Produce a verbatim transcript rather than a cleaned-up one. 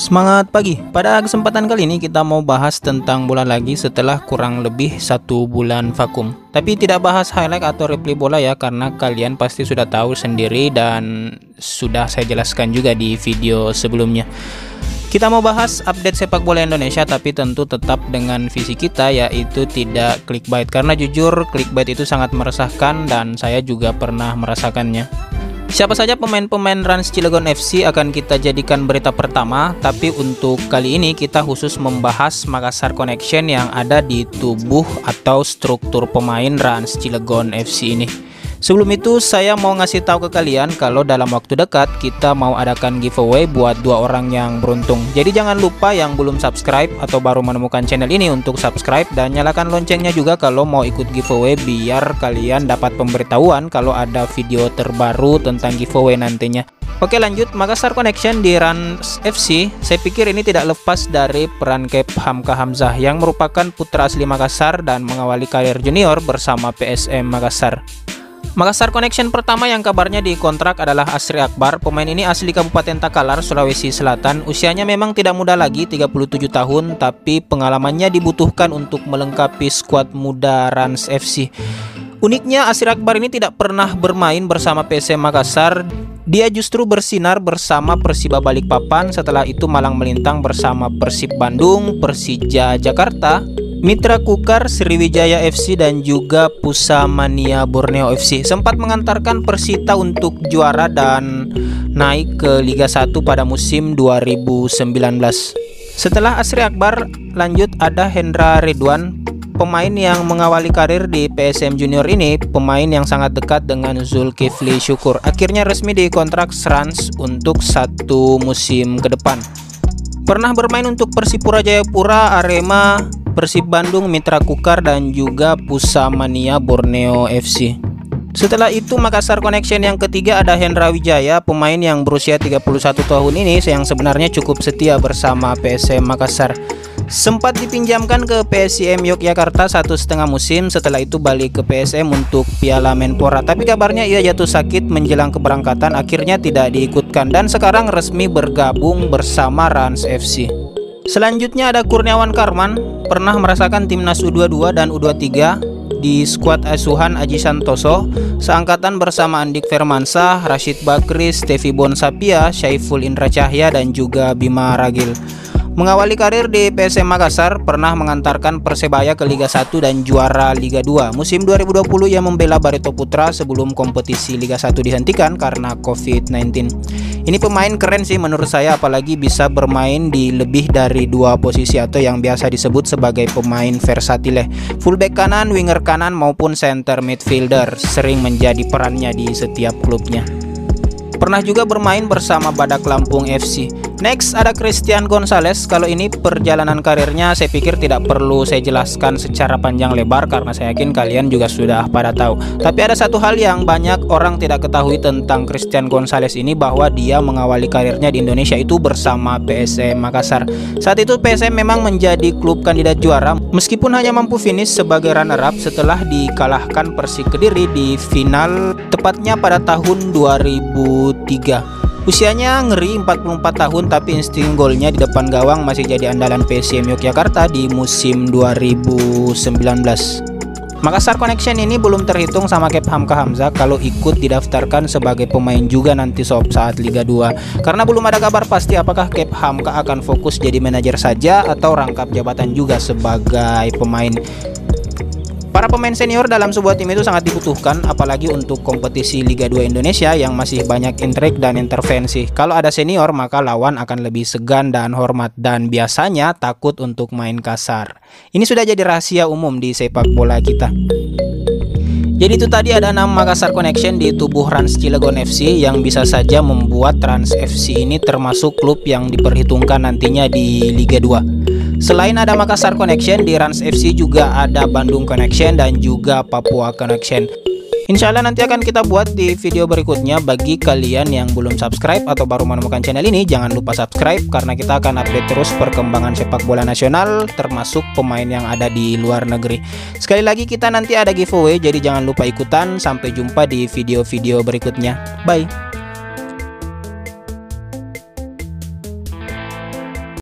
Semangat pagi. Pada kesempatan kali ini kita mau bahas tentang bola lagi setelah kurang lebih satu bulan vakum. Tapi tidak bahas highlight atau replay bola ya, karena kalian pasti sudah tahu sendiri dan sudah saya jelaskan juga di video sebelumnya. Kita mau bahas update sepak bola Indonesia, tapi tentu tetap dengan visi kita, yaitu tidak clickbait. Karena jujur clickbait itu sangat meresahkan dan saya juga pernah merasakannya. Siapa saja pemain-pemain Rans Cilegon F C akan kita jadikan berita pertama, tapi untuk kali ini kita khusus membahas Makassar Connection yang ada di tubuh atau struktur pemain Rans Cilegon F C ini. Sebelum itu saya mau ngasih tahu ke kalian kalau dalam waktu dekat kita mau adakan giveaway buat dua orang yang beruntung. Jadi jangan lupa yang belum subscribe atau baru menemukan channel ini untuk subscribe dan nyalakan loncengnya juga kalau mau ikut giveaway, biar kalian dapat pemberitahuan kalau ada video terbaru tentang giveaway nantinya. Oke, lanjut. Makassar Connection di Rans F C, saya pikir ini tidak lepas dari peran Kep Hamka Hamzah yang merupakan putra asli Makassar dan mengawali karir junior bersama P S M Makassar. Makassar Connection pertama yang kabarnya dikontrak adalah Asri Akbar. Pemain ini asli Kabupaten Takalar, Sulawesi Selatan. Usianya memang tidak muda lagi, tiga puluh tujuh tahun, tapi pengalamannya dibutuhkan untuk melengkapi skuad muda Rans F C. Uniknya Asri Akbar ini tidak pernah bermain bersama P S M Makassar. Dia justru bersinar bersama Persiba Balikpapan, setelah itu malang melintang bersama Persib Bandung, Persija Jakarta, Mitra Kukar, Sriwijaya F C dan juga Pusamania Borneo F C. Sempat mengantarkan Persita untuk juara dan naik ke Liga satu pada musim dua ribu sembilan belas. Setelah Asri Akbar, lanjut ada Hendra Ridwan, pemain yang mengawali karir di P S M Junior ini, pemain yang sangat dekat dengan Zulkifli Syukur. Akhirnya resmi dikontrak Rans untuk satu musim ke depan. Pernah bermain untuk Persipura Jayapura, Arema, Persib Bandung, Mitra Kukar dan juga Pusamania Borneo F C. Setelah itu Makassar Connection yang ketiga ada Hendra Wijaya, pemain yang berusia tiga puluh satu tahun ini yang sebenarnya cukup setia bersama P S M Makassar. Sempat dipinjamkan ke P S I M Yogyakarta satu setengah musim, setelah itu balik ke P S M untuk Piala Menpora. Tapi kabarnya ia jatuh sakit menjelang keberangkatan, akhirnya tidak diikutkan dan sekarang resmi bergabung bersama Rans F C. Selanjutnya ada Kurniawan Karman, pernah merasakan timnas U dua puluh dua dan U dua puluh tiga di skuad asuhan Aji Santoso, seangkatan bersama Andik Firmansyah, Rashid Bakri, Stevi Bonsapia, Syaiful Indra Cahya dan juga Bima Ragil. Mengawali karir di P S M Makassar, pernah mengantarkan Persebaya ke Liga satu dan juara Liga dua. Musim dua ribu dua puluh ia membela Barito Putra sebelum kompetisi Liga satu dihentikan karena covid sembilan belas. Ini pemain keren sih menurut saya, apalagi bisa bermain di lebih dari dua posisi atau yang biasa disebut sebagai pemain versatile. Fullback kanan, winger kanan maupun center midfielder, sering menjadi perannya di setiap klubnya. Pernah juga bermain bersama Badak Lampung F C. Next ada Christian Gonzalez. Kalau ini perjalanan karirnya saya pikir tidak perlu saya jelaskan secara panjang lebar karena saya yakin kalian juga sudah pada tahu. Tapi ada satu hal yang banyak orang tidak ketahui tentang Christian Gonzalez ini, bahwa dia mengawali karirnya di Indonesia itu bersama P S M Makassar. Saat itu P S M memang menjadi klub kandidat juara, meskipun hanya mampu finish sebagai runner up setelah dikalahkan Persik Kediri di final tepatnya pada tahun dua ribu tiga. Usianya ngeri, empat puluh empat tahun, tapi insting golnya di depan gawang masih jadi andalan P S I M Yogyakarta di musim dua ribu sembilan belas. Makassar Connection ini belum terhitung sama Kep Hamka Hamzah kalau ikut didaftarkan sebagai pemain juga nanti sob saat Liga dua. Karena belum ada kabar pasti apakah Kep Hamka akan fokus jadi manajer saja atau rangkap jabatan juga sebagai pemain. Para pemain senior dalam sebuah tim itu sangat dibutuhkan, apalagi untuk kompetisi Liga dua Indonesia yang masih banyak intrik dan intervensi. Kalau ada senior maka lawan akan lebih segan dan hormat, dan biasanya takut untuk main kasar. Ini sudah jadi rahasia umum di sepak bola kita. Jadi itu tadi ada enam Makassar Connection di tubuh Rans Cilegon F C yang bisa saja membuat Rans F C ini termasuk klub yang diperhitungkan nantinya di Liga dua. Selain ada Makassar Connection, di Rans F C juga ada Bandung Connection dan juga Papua Connection. Insya Allah nanti akan kita buat di video berikutnya. Bagi kalian yang belum subscribe atau baru menemukan channel ini, jangan lupa subscribe karena kita akan update terus perkembangan sepak bola nasional termasuk pemain yang ada di luar negeri. Sekali lagi kita nanti ada giveaway, jadi jangan lupa ikutan. Sampai jumpa di video-video berikutnya. Bye.